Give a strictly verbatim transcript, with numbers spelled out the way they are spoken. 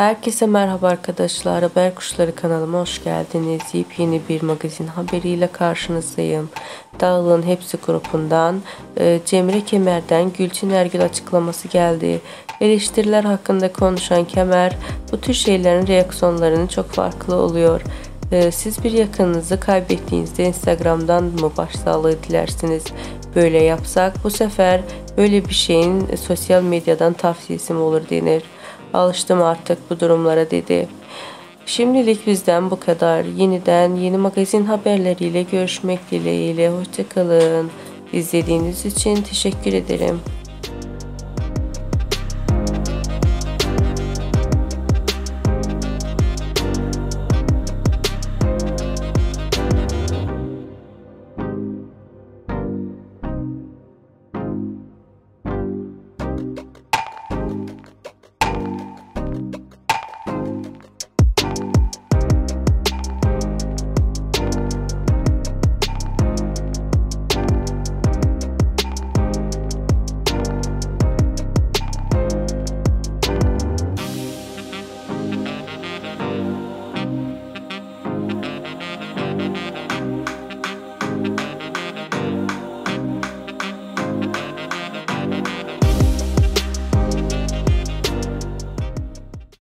Herkese merhaba arkadaşlar. Haber Kuşları kanalıma hoş geldiniz. Yepyeni bir magazin haberiyle karşınızdayım. Dağıl'ın Hepsi grubundan e, Cemre Kemer'den Gülçin Ergül açıklaması geldi. Eleştiriler hakkında konuşan Kemer, bu tür şeylerin reaksiyonlarının çok farklı oluyor. E, siz bir yakınınızı kaybettiğinizde Instagram'dan mı başsağlığı dilersiniz? Böyle yapsak bu sefer böyle bir şeyin e, sosyal medyadan tavsiyesi mi olur denir. Alıştım artık bu durumlara dedi. Şimdilik bizden bu kadar. Yeniden yeni magazin haberleriyle görüşmek dileğiyle. Hoşça kalın. İzlediğiniz için teşekkür ederim.